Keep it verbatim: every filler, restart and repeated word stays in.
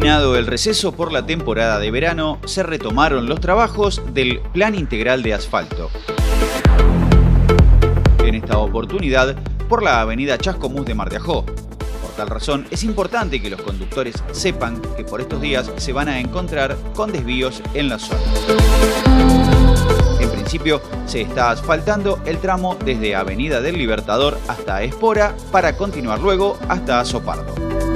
Terminado el receso por la temporada de verano, se retomaron los trabajos del Plan Integral de Asfalto. En esta oportunidad, por la avenida Chascomús de Mar de Ajó. Por tal razón, es importante que los conductores sepan que por estos días se van a encontrar con desvíos en la zona. En principio, se está asfaltando el tramo desde Avenida del Libertador hasta Espora para continuar luego hasta Azopardo.